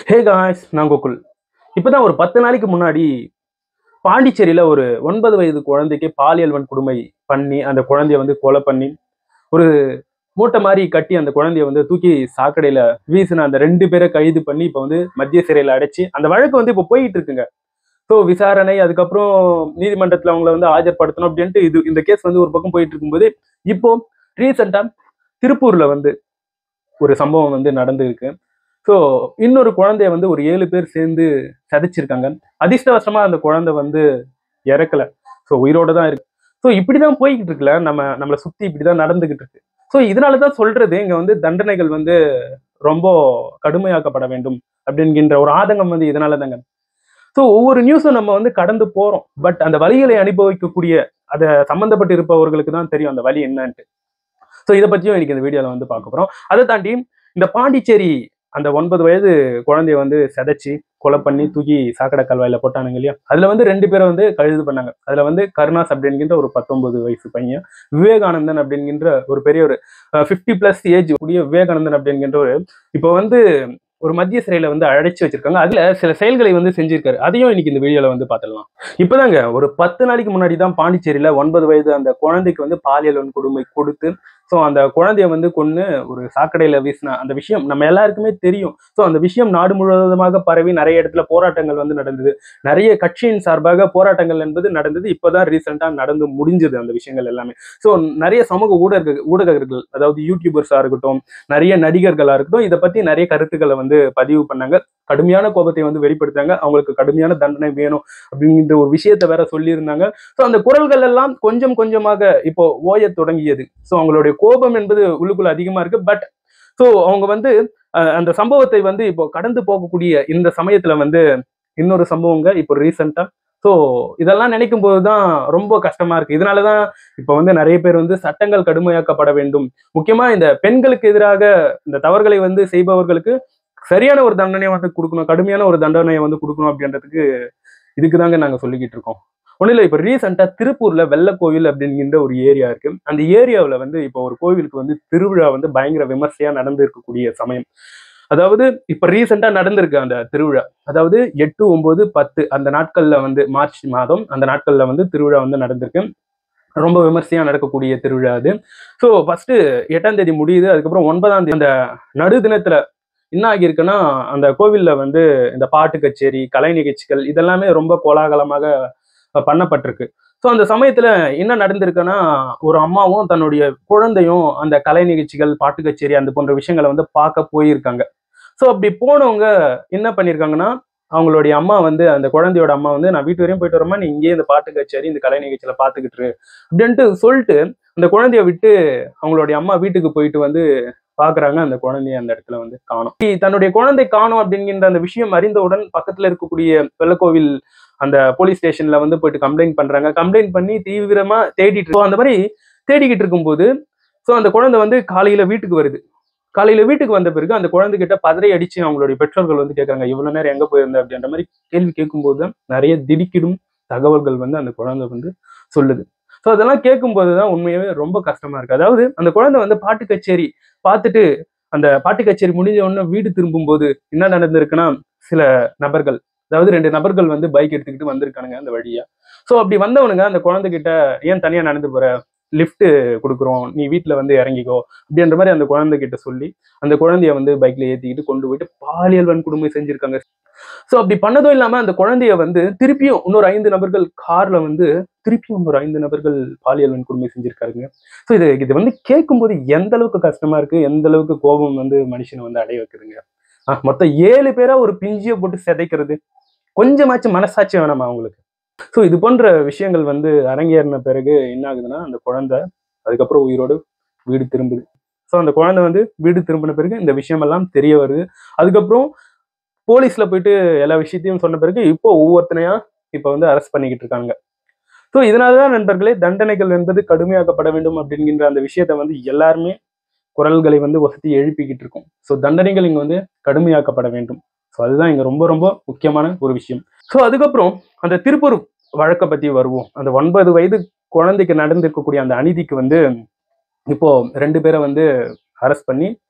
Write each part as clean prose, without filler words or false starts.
Hey guys, நான் கோகுல். இப்பதான் ஒரு 10 நாளைக்கு முன்னாடி பாண்டிச்சேரியில ஒரு 9 வயது குழந்தைக்கு பாலியல் வன்கொடுமை பண்ணி அந்த குழந்தைய வந்து கொலை பண்ணி ஒரு மூட்டை மாதிரி கட்டி அந்த குழந்தைய வந்து தூக்கி சாக்கடையில வீசின அந்த 2 பேரை கைது பண்ணி இப்போ வந்து மத்திய சிறையில அடைச்சு அந்த வழக்கு வந்து இப்போ போயிட்டு இருக்குங்க. ஸோ விசாரணை, அதுக்கப்புறம் நீதிமன்றத்தில் அவங்கள வந்து ஆஜர்படுத்தணும் அப்படின்ட்டு இந்த கேஸ் வந்து ஒரு பக்கம் போயிட்டு இருக்கும்போது இப்போ ரீசெண்டா திருப்பூர்ல வந்து ஒரு சம்பவம் வந்து நடந்திருக்கு. ஸோ இன்னொரு குழந்தைய வந்து ஒரு 7 பேர் சேர்ந்து சதைச்சிருக்காங்க. அதிர்ஷ்டவசமா அந்த குழந்தை வந்து இறக்கல. ஸோ உயிரோட தான் இருக்கு. ஸோ இப்படிதான் போய்கிட்டு இருக்குல்ல, நம்மளை சுத்தி இப்படிதான் நடந்துகிட்டு இருக்கு. ஸோ இதனாலதான் சொல்றது, இங்க வந்து தண்டனைகள் வந்து ரொம்ப கடுமையாக்கப்பட வேண்டும் அப்படின்கின்ற ஒரு ஆதங்கம் வந்து இதனால தாங்க. ஸோ ஒவ்வொரு நியூஸும் நம்ம வந்து கடந்து போறோம். பட் அந்த வலிகளை அனுபவிக்கக்கூடிய அதை சம்பந்தப்பட்டு இருப்பவர்களுக்கு தான் தெரியும் அந்த வலி என்னன்ட்டு. ஸோ இதை பற்றியும் இன்னைக்கு இந்த வீடியோவில் வந்து பார்க்க போகிறோம். அதை தாண்டி இந்த பாண்டிச்சேரி அந்த 9 வயது குழந்தைய வந்து சிதைச்சி கொலை பண்ணி தூக்கி சாக்கடை கல்வாயில போட்டானுங்க இல்லையா, அதுல வந்து 2 பேரை வந்து கைது பண்ணாங்க. அதுல வந்து கருணாஸ் அப்படிங்கிற ஒரு 19 வயசு பையன், விவேகானந்தன் அப்படிங்கிற ஒரு பெரிய ஒரு 50+ ஏஜ் கூடிய விவேகானந்தன் அப்படிங்கிற ஒரு இப்போ வந்து ஒரு மத்திய சிறையில வந்து அடைச்சு வச்சிருக்காங்க. அதுல சில செயல்களை வந்து செஞ்சிருக்காரு. அதையும் இன்னைக்கு இந்த வீடியோல வந்து பார்த்துடலாம். இப்பதாங்க ஒரு 10 நாளைக்கு முன்னாடி தான் பாண்டிச்சேரியில 9 வயது அந்த குழந்தைக்கு வந்து பாலியல் வன்கொடுமை கொடுத்து ஸோ அந்த குழந்தைய வந்து கொன்னு ஒரு சாக்கடையில வீசின அந்த விஷயம் நம்ம எல்லாருக்குமே தெரியும். ஸோ அந்த விஷயம் நாடு முழுவதுமாக பரவி நிறைய இடத்துல போராட்டங்கள் வந்து நடந்தது. நிறைய கட்சியின் சார்பாக போராட்டங்கள் என்பது நடந்தது. இப்போதான் ரீசெண்டா நடந்து முடிஞ்சது அந்த விஷயங்கள் எல்லாமே. ஸோ நிறைய சமூக ஊடகர்கள், அதாவது யூடியூபர்ஸா இருக்கட்டும், நிறைய நடிகர்களா இருக்கட்டும், இதை பத்தி நிறைய கருத்துக்களை வந்து பதிவு பண்ணாங்க. கடுமையான கோபத்தை வந்து வெளிப்படுத்தாங்க. அவங்களுக்கு கடுமையான தண்டனை வேணும் அப்படிங்கிற ஒரு விஷயத்த வேற சொல்லியிருந்தாங்க. ஸோ அந்த குரல்கள் எல்லாம் கொஞ்சம் கொஞ்சமாக இப்போ ஓய தொடங்கியது. ஸோ அவங்களுடைய கோபம் என்பது உள்ளுக்குள்ள அதிகமா இருக்கு. பட் ஸோ அவங்க வந்து அந்த சம்பவத்தை வந்து இப்போ கடந்து போகக்கூடிய இந்த சமயத்துல வந்து இன்னொரு சம்பவங்க இப்போ ரீசெண்டா. ஸோ இதெல்லாம் நினைக்கும் போதுதான் ரொம்ப கஷ்டமா இருக்கு. இதனாலதான் இப்ப வந்து நிறைய பேர் வந்து சட்டங்கள் கடுமையாக்கப்பட வேண்டும். முக்கியமா இந்த பெண்களுக்கு எதிராக இந்த தவறுகளை வந்து செய்பவர்களுக்கு சரியான ஒரு தண்டனையை வந்து கொடுக்கணும், கடுமையான ஒரு தண்டனையை வந்து கொடுக்கணும் அப்படின்றதுக்கு இதுக்குதாங்க நாங்க சொல்லிக்கிட்டு இருக்கோம். ஒன்றும் இல்லை, இப்போ ரீசெண்டா திருப்பூர்ல வெள்ளக்கோவில் அப்படிங்கிற ஒரு ஏரியா இருக்கு. அந்த ஏரியாவில் வந்து இப்போ ஒரு கோவிலுக்கு வந்து திருவிழா வந்து பயங்கர விமர்சையா நடந்து இருக்கக்கூடிய சமயம். அதாவது இப்ப ரீசெண்டா நடந்திருக்கு அந்த திருவிழா. அதாவது 8, 9, 10 அந்த நாட்கள்ல வந்து மார்ச் மாதம் அந்த நாட்கள்ல வந்து திருவிழா வந்து நடந்திருக்கு. ரொம்ப விமர்சையா நடக்கக்கூடிய திருவிழா அது. ஸோ ஃபர்ஸ்ட் 8ஆம் தேதி முடியுது. அதுக்கப்புறம் 9ஆம் தேதி அந்த நடு தினத்துல என்ன ஆகியிருக்குன்னா, அந்த கோவில்ல வந்து இந்த பாட்டு கச்சேரி, கலை நிகழ்ச்சிகள் இதெல்லாமே ரொம்ப கோலாகலமாக பண்ணப்பட்டிருக்கு. ஸோ அந்த சமயத்துல என்ன நடந்திருக்குன்னா, ஒரு அம்மாவும் தன்னுடைய குழந்தையும் அந்த கலை நிகழ்ச்சிகள், பாட்டு கச்சேரி அந்த போன்ற விஷயங்களை வந்து பார்க்க போயிருக்காங்க. ஸோ அப்படி போனவங்க என்ன பண்ணியிருக்காங்கன்னா, அவங்களுடைய அம்மா வந்து அந்த குழந்தையோட அம்மா வந்து, நான் வீட்டு வரையும் போயிட்டு வரமா, நீ இங்கேயே இந்த பாட்டு கச்சேரி இந்த கலை நிகழ்ச்சியில பார்த்துக்கிட்டு இரு அப்படின்ட்டு சொல்லிட்டு அந்த குழந்தைய விட்டு அவங்களுடைய அம்மா வீட்டுக்கு போயிட்டு வந்து பாக்குறாங்க. அந்த குழந்தைய அந்த இடத்துல வந்து காணோம். தன்னுடைய குழந்தை காணோம் அப்படிங்கிற அந்த விஷயம் அறிந்தவுடன் பக்கத்துல இருக்கக்கூடிய வெள்ளக்கோவில் அந்த போலீஸ் ஸ்டேஷன்ல வந்து போயிட்டு கம்ப்ளைண்ட் பண்றாங்க. கம்ப்ளைண்ட் பண்ணி தீவிரமா தேடிட்டு அந்த மாதிரி தேடிக்கிட்டு இருக்கும்போது ஸோ அந்த குழந்தை வந்து காலையில வீட்டுக்கு வருது. காலையில வீட்டுக்கு வந்த பிறகு அந்த குழந்தைகிட்ட பதறி அடிச்சு அவங்களுடைய பெற்றோர்கள் வந்து கேட்கறாங்க, இவ்வளவு நேரம் எங்க போயிருந்த அப்படின்ற மாதிரி கேள்வி கேட்கும்போது நிறைய திடுக்கிடும் தகவல்கள் வந்து அந்த குழந்தை வந்து சொல்லுது. ஸோ அதெல்லாம் கேட்கும்போதுதான் உண்மையாவே ரொம்ப கஷ்டமா இருக்கு. அதாவது அந்த குழந்தை வந்து பாட்டு கச்சேரி பார்த்துட்டு அந்த பாட்டு கச்சேரி முடிஞ்ச உடனே வீடு திரும்பும்போது என்ன நடந்திருக்குன்னா, சில நபர்கள், அதாவது 2 நபர்கள் வந்து பைக் எடுத்துக்கிட்டு வந்திருக்கானுங்க அந்த வழியா. ஸோ அப்படி வந்தவனுங்க அந்த குழந்தைகிட்ட, ஏன் தனியா நடந்து போற, லிஃப்ட் கொடுக்குறோம், நீ வீட்டுல வந்து இறங்கிக்கோ அப்படின்ற மாதிரி அந்த குழந்தைகிட்ட சொல்லி அந்த குழந்தைய வந்து பைக்ல ஏத்திக்கிட்டு கொண்டு போயிட்டு பாலியல் வன்கொடுமை செஞ்சிருக்காங்க. ஸோ அப்படி பண்ணதும் இல்லாம அந்த குழந்தைய வந்து திருப்பியும் இன்னொரு 5 நபர்கள் கார்ல வந்து திருப்பியும் இன்னொரு 5 நபர்கள் பாலியல் வன்கொடுமை செஞ்சிருக்காருங்க. ஸோ இது வந்து கேட்கும்போது எந்த அளவுக்கு கஷ்டமா இருக்கு, எந்த அளவுக்கு கோபம் வந்து மனுஷனை வந்து அடைய வைக்குதுங்க. மொத்தம் 7 பேரா ஒரு பிஞ்சிய போட்டு சிதைக்கிறது, கொஞ்சமாச்சும் மனசாட்சி வேணாமா அவங்களுக்கு? ஸோ இது போன்ற விஷயங்கள் வந்து அரங்கேறின பிறகு என்ன ஆகுதுன்னா, அந்த குழந்தை அதுக்கப்புறம் உயிரோடு வீடு திரும்புது. ஸோ அந்த குழந்தை வந்து வீடு திரும்பின பிறகு இந்த விஷயம் எல்லாம் தெரிய வருது. அதுக்கப்புறம் போலீஸ்ல போயிட்டு எல்லா விஷயத்தையும் சொன்ன பிறகு இப்போ ஒவ்வொருத்தனையா இப்போ வந்து அரெஸ்ட் பண்ணிக்கிட்டு இருக்காங்க. ஸோ இதனாலதான் நண்பர்களே, தண்டனைகள் என்பது கடுமையாக்கப்பட வேண்டும் அப்படிங்கிற அந்த விஷயத்த வந்து எல்லாருமே குரல்களை வந்து வசதி எழுப்பிக்கிட்டு இருக்கும். ஸோ தண்டனைகள் இங்க வந்து கடுமையாக்கப்பட வேண்டும். ஸோ அதுதான் இங்க ரொம்ப ரொம்ப முக்கியமான ஒரு விஷயம். ஸோ அதுக்கப்புறம் அந்த திருப்பூர் வழக்கை பத்தி வருவோம். அந்த 9 வயது குழந்தைக்கு நடந்திருக்கக்கூடிய அந்த அநீதிக்கு வந்து இப்போ 2 பேரை வந்து அரெஸ்ட் பண்ணி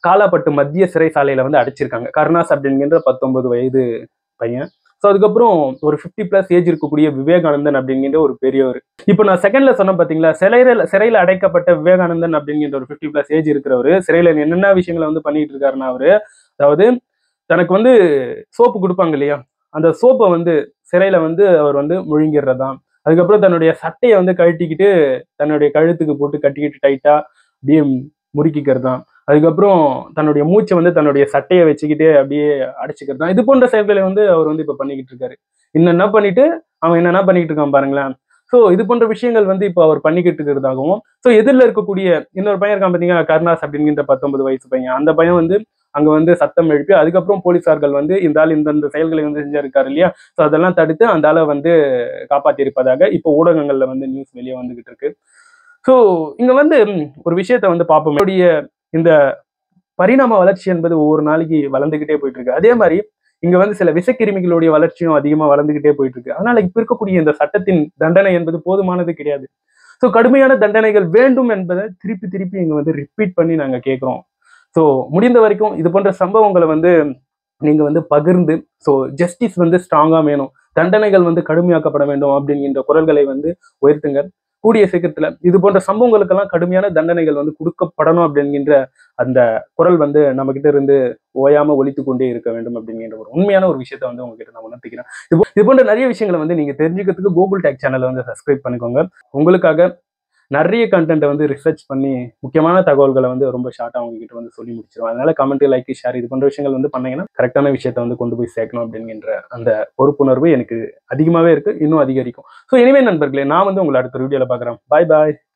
காலாப்பட்டு மத்திய சிறைசாலையில வந்து அடைச்சிருக்காங்க. கருணாஸ் அப்படிங்கிற 19 வயது பையன். ஸோ அதுக்கப்புறம் ஒரு 50+ ஏஜ் இருக்கக்கூடிய விவேகானந்தன் அப்படிங்கிற ஒரு பெரியவர். இப்போ நான் செகண்ட்ல சொன்னேன் பார்த்தீங்களா, சிறையில அடைக்கப்பட்ட விவேகானந்தன் அப்படிங்கிற ஒரு 50+ ஏஜ் இருக்கிறவரு சிறையில என்னென்ன விஷயங்களை வந்து பண்ணிட்டு இருக்காருன்னா அவரு, அதாவது தனக்கு வந்து சோப்பு கொடுப்பாங்க இல்லையா, அந்த சோப்பை வந்து சிறையில வந்து அவர் வந்து முழுங்கிடுறதாம். அதுக்கப்புறம் தன்னுடைய சட்டையை வந்து கழட்டிக்கிட்டு தன்னுடைய கழுத்துக்கு போட்டு கட்டிக்கிட்டு டைட்டா அப்படியே முறுக்கிக்கிறது தான். அதுக்கப்புறம் தன்னுடைய மூச்சை வந்து தன்னுடைய சட்டையை வச்சுக்கிட்டே அப்படியே அடைச்சிக்கிறது தான். இது போன்ற செயல்களை வந்து அவர் வந்து இப்ப பண்ணிக்கிட்டு இருக்காரு. என்னென்ன பண்ணிட்டு அவன் என்னென்ன பண்ணிக்கிட்டு இருக்கான் பாருங்களேன். ஸோ இது போன்ற விஷயங்கள் வந்து இப்போ அவர் பண்ணிக்கிட்டு இருக்கிறதாகவும், ஸோ எதிரில் இருக்கக்கூடிய இன்னொரு பையன் இருக்கான் பார்த்தீங்கன்னா, கருணாஸ் அப்படிங்கிற 19 வயசு பையன். அந்த பையன் வந்து அங்க வந்து சத்தம் எழுப்பி அதுக்கப்புறம் போலீசார்கள் வந்து இந்த ஆள் இந்த செயல்களை வந்து செஞ்சிருக்காரு இல்லையா, ஸோ அதெல்லாம் தடுத்து அந்த ஆளை வந்து காப்பாற்றி இருப்பதாக இப்போ ஊடகங்கள்ல வந்து நியூஸ் வெளியே வந்துகிட்டு இருக்கு. ஸோ இங்க வந்து ஒரு விஷயத்த வந்து பார்ப்போம். இந்த பரிணாம வளர்ச்சி என்பது ஒவ்வொரு நாளைக்கு வளர்ந்துகிட்டே போயிட்டு இருக்கு. அதே மாதிரி இங்க வந்து சில விஷக்கிருமிகளுடைய வளர்ச்சியும் அதிகமா வளர்ந்துகிட்டே போயிட்டு இருக்கு. அதனால இப்ப இருக்கக்கூடிய இந்த சட்டத்தின் தண்டனை என்பது போதுமானது கிடையாது. ஸோ கடுமையான தண்டனைகள் வேண்டும் என்பதை திருப்பி திருப்பி இங்க வந்து ரிப்பீட் பண்ணி நாங்க கேட்கிறோம். ஸோ முடிந்த வரைக்கும் இது போன்ற சம்பவங்களை வந்து நீங்க வந்து பகிர்ந்து, ஸோ ஜஸ்டிஸ் வந்து ஸ்ட்ராங்கா வேணும், தண்டனைகள் வந்து கடுமையாக்கப்பட வேண்டும் அப்படிங்கிற குரல்களை வந்து உயர்த்துங்க. கூடிய சீக்கிரத்துல இது போன்ற சம்பவங்களுக்கெல்லாம் கடுமையான தண்டனைகள் வந்து கொடுக்கப்படணும் அப்படிங்கிற அந்த குரல் வந்து நம்ம கிட்ட இருந்து ஓயாம ஒலித்து கொண்டே இருக்க வேண்டும் அப்படிங்கிற ஒரு உண்மையான ஒரு விஷயத்த வந்து உங்ககிட்ட நான் உணர்த்திக்கிறேன். இது போன்ற நிறைய விஷயங்களை வந்து நீங்க தெரிஞ்சுக்கிறதுக்கு கூகுள் டேக் சேனலை வந்து சப்ஸ்கிரைப் பண்ணிக்கோங்க. உங்களுக்காக நிறைய கண்டென்ட்டை வந்து ரிசர்ச் பண்ணி முக்கியமான தகவல்களை வந்து ரொம்ப ஷார்ட்டாக உங்ககிட்ட வந்து சொல்லி முடிச்சிடும். அதனால கமெண்ட், லைக், ஷேர் இது போன்ற விஷயங்கள் வந்து பண்ணீங்கன்னா கரெக்டான விஷயத்த வந்து கொண்டு போய் சேர்க்கணும் அப்படிங்கிற அந்த பொறுப்புணர்வு எனக்கு அதிகமாகவே இருக்கு, இன்னும் அதிகரிக்கும். ஸோ எனிவே நண்பர்களே, நான் வந்து உங்களை அடுத்த வீடியோவில் பார்க்குறேன். பாய் பாய்.